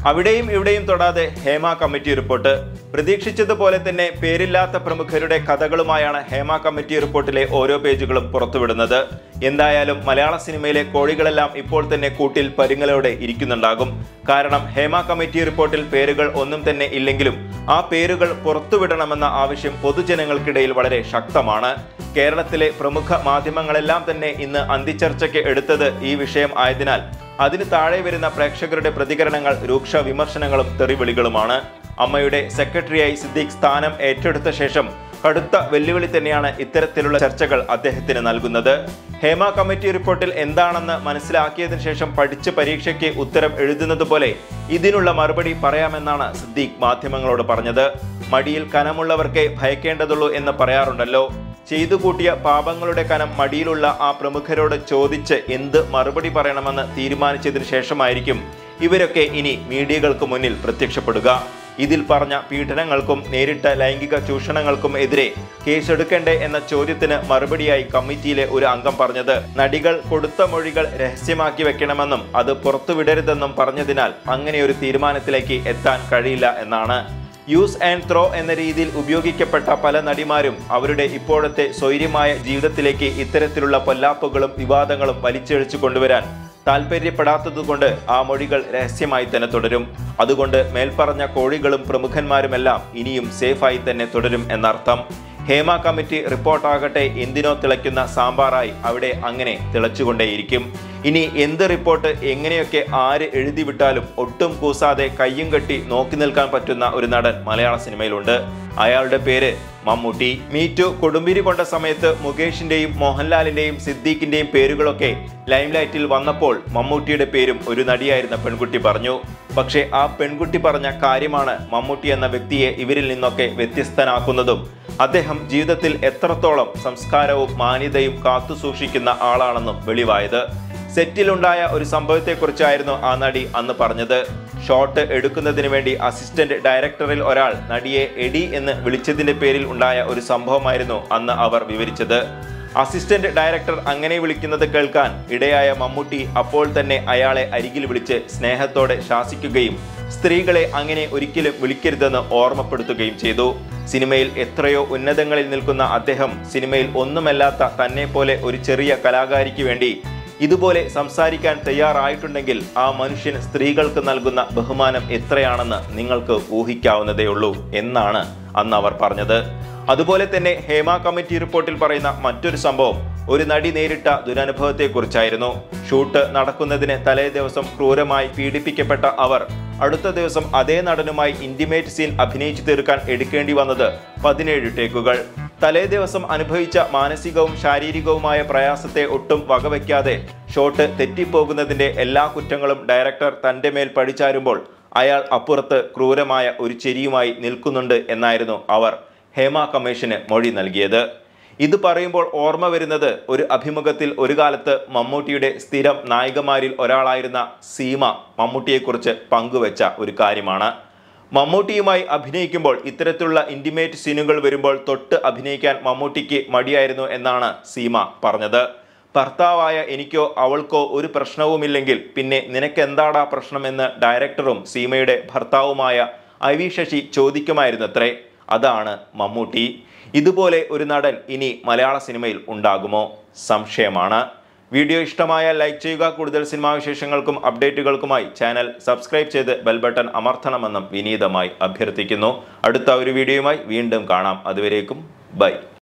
അവിടെയും ഇവിടെയും തൊടാതെ ഹേമ കമ്മിറ്റി റിപ്പോർട്ട്. പ്രതീക്ഷിച്ചതുപോലെ തന്നെ പേരില്ലാത്ത പ്രമുഖരുടെ കഥകളുമായാണ് ഹേമ കമ്മിറ്റി റിപ്പോർട്ടിലെ ഓരോ പേജുകളും പുറത്തുവിടുന്നത്. എന്തായാലും മലയാള സിനിമയിലെ കോഴികളെല്ലാം ഇപ്പോൾ തന്നെ കൂട്ടിൽ പരുങ്ങലോടെ ഇരിക്കുന്നുണ്ടാകും. കാരണം ഹേമ കമ്മിറ്റി റിപ്പോർട്ടിൽ പേരുകൾ ഒന്നും തന്നെ ഇല്ലെങ്കിലും ആ പേരുകൾ പുറത്തുവിടണമെന്ന ആവശ്യം പൊതുജനങ്ങൾക്കിടയിൽ വളരെ ശക്തമാണ്. കേരളത്തിലെ പ്രമുഖ മാധ്യമങ്ങളെല്ലാം തന്നെ ഇന്ന് അന്തിച്ചർച്ചയ്ക്ക് എടുത്തത് ഈ വിഷയം ആയതിനാൽ അതിന് താഴെ വരുന്ന പ്രേക്ഷകരുടെ പ്രതികരണങ്ങൾ രൂക്ഷ വിമർശനങ്ങളും തെറിവിളികളുമാണ്. അമ്മയുടെ സെക്രട്ടറിയായി സിദ്ദീഖ് സ്ഥാനം ഏറ്റെടുത്ത ശേഷം കടുത്ത വെല്ലുവിളി തന്നെയാണ് ഇത്തരത്തിലുള്ള ചർച്ചകൾ അദ്ദേഹത്തിന് നൽകുന്നത്. ഹേമ കമ്മിറ്റി റിപ്പോർട്ടിൽ എന്താണെന്ന് മനസ്സിലാക്കിയതിനു ശേഷം പഠിച്ച് പരീക്ഷയ്ക്ക് ഉത്തരം എഴുതുന്നത് പോലെ ഇതിനുള്ള മറുപടി പറയാമെന്നാണ് സിദ്ദീഖ് മാധ്യമങ്ങളോട് പറഞ്ഞത്. മടിയിൽ കനമുള്ളവർക്കേ ഭയക്കേണ്ടതുള്ളൂ എന്ന് പറയാറുണ്ടല്ലോ. ചെയ്തു കൂട്ടിയ പാപങ്ങളുടെ കനം മടിയിലുള്ള ആ പ്രമുഖരോട് ചോദിച്ച് എന്ത് മറുപടി പറയണമെന്ന് തീരുമാനിച്ചതിനു ശേഷമായിരിക്കും ഇവരൊക്കെ ഇനി മീഡിയകൾക്ക് മുന്നിൽ പ്രത്യക്ഷപ്പെടുക. ഇതിൽ പറഞ്ഞ പീഡനങ്ങൾക്കും നേരിട്ട ലൈംഗിക ചൂഷണങ്ങൾക്കും എതിരെ കേസെടുക്കണ്ടേ എന്ന ചോദ്യത്തിന് മറുപടിയായി കമ്മിറ്റിയിലെ ഒരു അംഗം പറഞ്ഞത് നടികൾ കൊടുത്ത മൊഴികൾ രഹസ്യമാക്കി വെക്കണമെന്നും അത് പുറത്തുവിടരുതെന്നും പറഞ്ഞതിനാൽ അങ്ങനെയൊരു തീരുമാനത്തിലേക്ക് എത്താൻ കഴിയില്ല എന്നാണ്. യൂസ് ആൻഡ് ത്രോ എന്ന രീതിയിൽ ഉപയോഗിക്കപ്പെട്ട പല നടിമാരും അവരുടെ ഇപ്പോഴത്തെ സ്വൈര്യമായ ജീവിതത്തിലേക്ക് ഇത്തരത്തിലുള്ള പൊല്ലാപ്പുകളും വിവാദങ്ങളും വലിച്ചിഴച്ചു കൊണ്ടുവരാൻ താല്പര്യപ്പെടാത്തതുകൊണ്ട് ആ മൊഴികൾ രഹസ്യമായി തന്നെ തുടരും. അതുകൊണ്ട് മേൽപ്പറഞ്ഞ കോഴികളും പ്രമുഖന്മാരുമെല്ലാം ഇനിയും സേഫായി തന്നെ തുടരും എന്നർത്ഥം. ഹേമ കമ്മിറ്റി റിപ്പോർട്ടാകട്ടെ എന്തിനോ തിളയ്ക്കുന്ന സാമ്പാറായി അവിടെ അങ്ങനെ തിളച്ചുകൊണ്ടേയിരിക്കും. ഇനി എന്ത് റിപ്പോർട്ട് എങ്ങനെയൊക്കെ ആര് എഴുതിവിട്ടാലും ഒട്ടും കൂസാതെ കയ്യും കെട്ടി നോക്കി നിൽക്കാൻ പറ്റുന്ന ഒരു നടൻ മലയാള സിനിമയിലുണ്ട്. അയാളുടെ പേര് മമ്മൂട്ടി. മീറ്റു കൊടുമ്പിരി കൊണ്ട സമയത്ത് മുകേഷിന്റെയും മോഹൻലാലിന്റെയും സിദ്ദീഖിന്റെയും പേരുകളൊക്കെ ലൈംലൈറ്റിൽ വന്നപ്പോൾ മമ്മൂട്ടിയുടെ പേരും ഒരു നടിയായിരുന്ന പെൺകുട്ടി പറഞ്ഞു. പക്ഷേ ആ പെൺകുട്ടി പറഞ്ഞ കാര്യമാണ് മമ്മൂട്ടി എന്ന വ്യക്തിയെ ഇവരിൽ നിന്നൊക്കെ വ്യത്യസ്തനാക്കുന്നതും അദ്ദേഹം ജീവിതത്തിൽ എത്രത്തോളം സംസ്കാരവും മാന്യതയും കാത്തു സൂക്ഷിക്കുന്ന ആളാണെന്നും വെളിവായത്. സെറ്റിലുണ്ടായ ഒരു സംഭവത്തെക്കുറിച്ചായിരുന്നു ആ നടി അന്ന് പറഞ്ഞത്. ഷോട്ട് എടുക്കുന്നതിന് വേണ്ടി അസിസ്റ്റന്റ് ഡയറക്ടറിൽ ഒരാൾ നടിയെ എഡി എന്ന് വിളിച്ചതിന്റെ പേരിൽ ഉണ്ടായ ഒരു സംഭവമായിരുന്നു അന്ന് അവർ വിവരിച്ചത്. അസിസ്റ്റന്റ് ഡയറക്ടർ അങ്ങനെ വിളിക്കുന്നത് കേൾക്കാൻ ഇടയായ മമ്മൂട്ടി അപ്പോൾ തന്നെ അയാളെ അരികിൽ വിളിച്ച് സ്നേഹത്തോടെ ശാസിക്കുകയും സ്ത്രീകളെ അങ്ങനെ ഒരിക്കലും വിളിക്കരുതെന്ന് ഓർമ്മപ്പെടുത്തുകയും ചെയ്തു. സിനിമയിൽ എത്രയോ ഉന്നതങ്ങളിൽ നിൽക്കുന്ന അദ്ദേഹം സിനിമയിൽ ഒന്നുമല്ലാത്ത തന്നെ പോലെ ഒരു ചെറിയ കലാകാരിക്ക് വേണ്ടി ഇതുപോലെ സംസാരിക്കാൻ തയ്യാറായിട്ടുണ്ടെങ്കിൽ ആ മനുഷ്യൻ സ്ത്രീകൾക്ക് നൽകുന്ന ബഹുമാനം എത്രയാണെന്ന് നിങ്ങൾക്ക് ഊഹിക്കാവുന്നതേയുള്ളൂ എന്നാണ് അന്ന് അവർ പറഞ്ഞത്. അതുപോലെ തന്നെ ഹേമ കമ്മിറ്റി റിപ്പോർട്ടിൽ പറയുന്ന മറ്റൊരു സംഭവം ഒരു നടി നേരിട്ട ദുരനുഭവത്തെക്കുറിച്ചായിരുന്നു. ഷൂട്ട് നടക്കുന്നതിന് തലേ ദിവസം ക്രൂരമായി പീഡിപ്പിക്കപ്പെട്ട അവർ അടുത്ത ദിവസം അതേ നടനുമായി ഇന്റിമേറ്റ് സീൻ അഭിനയിച്ചു തീർക്കാൻ എടുക്കേണ്ടി വന്നത് 17 ടേക്കുകൾ. തലേ ദിവസം അനുഭവിച്ച മാനസികവും ശാരീരികവുമായ പ്രയാസത്തെ ഒട്ടും വകവയ്ക്കാതെ ഷോട്ട് തെറ്റിപ്പോകുന്നതിന്റെ എല്ലാ കുറ്റങ്ങളും ഡയറക്ടർ തന്റെ മേൽ പഴിചാരുമ്പോൾ അയാൾ അപ്പുറത്ത് ക്രൂരമായ ഒരു ചെരിയുമായി നിൽക്കുന്നുണ്ട് എന്നായിരുന്നു അവർ ഹേമ കമ്മീഷന് മൊഴി നൽകിയത്. ഇത് പറയുമ്പോൾ ഓർമ്മ വരുന്നത് ഒരു അഭിമുഖത്തിൽ ഒരു കാലത്ത് മമ്മൂട്ടിയുടെ സ്ഥിരം നായികമാരിൽ ഒരാളായിരുന്ന സീമ മമ്മൂട്ടിയെക്കുറിച്ച് പങ്കുവെച്ച ഒരു കാര്യമാണ്. മമ്മൂട്ടിയുമായി അഭിനയിക്കുമ്പോൾ ഇത്തരത്തിലുള്ള ഇന്റിമേറ്റ് സീനുകൾ വരുമ്പോൾ തൊട്ട് അഭിനയിക്കാൻ മമ്മൂട്ടിക്ക് മടിയായിരുന്നു എന്നാണ് സീമ പറഞ്ഞത്. ഭർത്താവായ എനിക്കോ അവൾക്കോ ഒരു പ്രശ്നവുമില്ലെങ്കിൽ പിന്നെ നിനക്കെന്താടാ പ്രശ്നമെന്ന് ഡയറക്ടറും സീമയുടെ ഭർത്താവുമായ IV ശശി ചോദിക്കുമായിരുന്നത്രേ. അതാണ് മമ്മൂട്ടി. ഇതുപോലെ ഒരു നടൻ ഇനി മലയാള സിനിമയിൽ ഉണ്ടാകുമോ? സംശയമാണ്. വീഡിയോ ഇഷ്ടമായാൽ ലൈക്ക് ചെയ്യുക. കൂടുതൽ സിനിമാ വിശേഷങ്ങൾക്കും അപ്ഡേറ്റുകൾക്കുമായി ചാനൽ സബ്സ്ക്രൈബ് ചെയ്ത് ബെൽ ബട്ടൺ അമർത്തണമെന്നും വിനീതമായി അഭ്യർത്ഥിക്കുന്നു. അടുത്ത ഒരു വീഡിയോയുമായി വീണ്ടും കാണാം. അതുവരേക്കും ബൈ.